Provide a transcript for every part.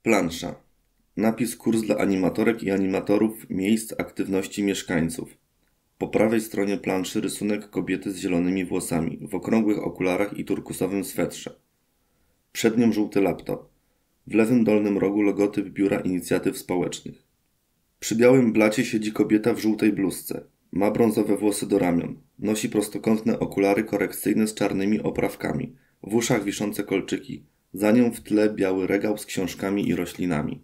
Plansza. Napis kurs dla animatorek i animatorów miejsc aktywności mieszkańców. Po prawej stronie planszy rysunek kobiety z zielonymi włosami, w okrągłych okularach i turkusowym swetrze. Przed nią żółty laptop. W lewym dolnym rogu logotyp Biura Inicjatyw Społecznych. Przy białym blacie siedzi kobieta w żółtej bluzce. Ma brązowe włosy do ramion. Nosi prostokątne okulary korekcyjne z czarnymi oprawkami. W uszach wiszące kolczyki. Za nią w tle biały regał z książkami i roślinami.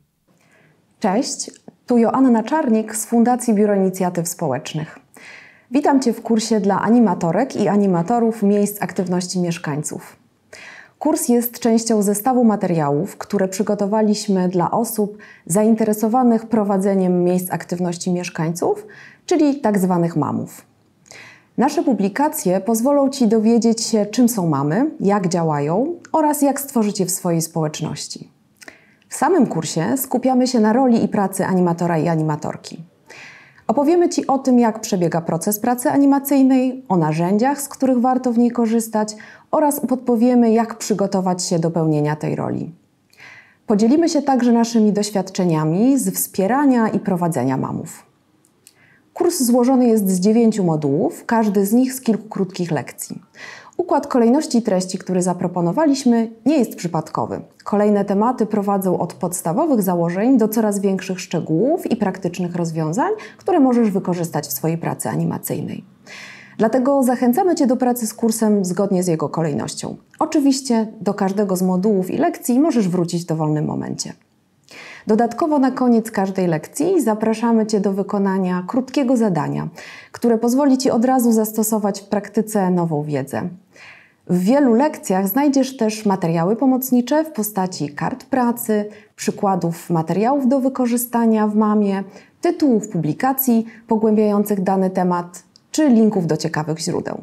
Cześć, tu Joanna Czarnik z Fundacji Biuro Inicjatyw Społecznych. Witam Cię w kursie dla animatorek i animatorów miejsc aktywności mieszkańców. Kurs jest częścią zestawu materiałów, które przygotowaliśmy dla osób zainteresowanych prowadzeniem miejsc aktywności mieszkańców, czyli tzw. mamów. Nasze publikacje pozwolą Ci dowiedzieć się, czym są mamy, jak działają oraz jak stworzyć je w swojej społeczności. W samym kursie skupiamy się na roli i pracy animatora i animatorki. Opowiemy Ci o tym, jak przebiega proces pracy animacyjnej, o narzędziach, z których warto w niej korzystać oraz podpowiemy, jak przygotować się do pełnienia tej roli. Podzielimy się także naszymi doświadczeniami z wspierania i prowadzenia mamów. Kurs złożony jest z 9 modułów, każdy z nich z kilku krótkich lekcji. Układ kolejności treści, który zaproponowaliśmy, nie jest przypadkowy. Kolejne tematy prowadzą od podstawowych założeń do coraz większych szczegółów i praktycznych rozwiązań, które możesz wykorzystać w swojej pracy animacyjnej. Dlatego zachęcamy Cię do pracy z kursem zgodnie z jego kolejnością. Oczywiście do każdego z modułów i lekcji możesz wrócić w dowolnym momencie. Dodatkowo na koniec każdej lekcji zapraszamy Cię do wykonania krótkiego zadania, które pozwoli Ci od razu zastosować w praktyce nową wiedzę. W wielu lekcjach znajdziesz też materiały pomocnicze w postaci kart pracy, przykładów materiałów do wykorzystania w mamie, tytułów publikacji pogłębiających dany temat czy linków do ciekawych źródeł.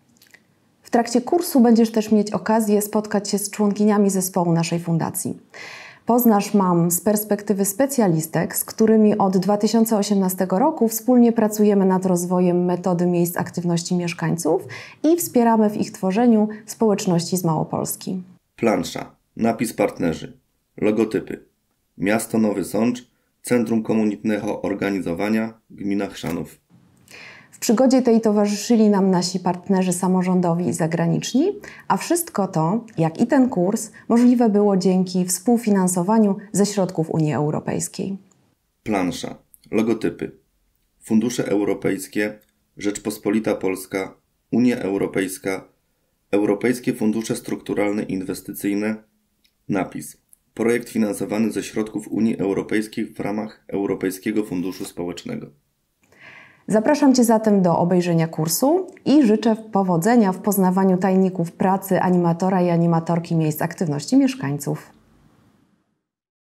W trakcie kursu będziesz też mieć okazję spotkać się z członkiniami zespołu naszej fundacji. Poznasz mam z perspektywy specjalistek, z którymi od 2018 roku wspólnie pracujemy nad rozwojem metody miejsc aktywności mieszkańców i wspieramy w ich tworzeniu społeczności z Małopolski. Plansza. Napis partnerzy. Logotypy. Miasto Nowy Sącz, Centrum Komunitnego Organizowania, Gmina Chrzanów. W przygodzie tej towarzyszyli nam nasi partnerzy samorządowi i zagraniczni, a wszystko to, jak i ten kurs, możliwe było dzięki współfinansowaniu ze środków Unii Europejskiej. Plansza. Logotypy. Fundusze europejskie, Rzeczpospolita Polska, Unia Europejska, Europejskie Fundusze Strukturalne i Inwestycyjne. Napis. Projekt finansowany ze środków Unii Europejskiej w ramach Europejskiego Funduszu Społecznego. Zapraszam Cię zatem do obejrzenia kursu i życzę powodzenia w poznawaniu tajników pracy animatora i animatorki miejsc aktywności mieszkańców.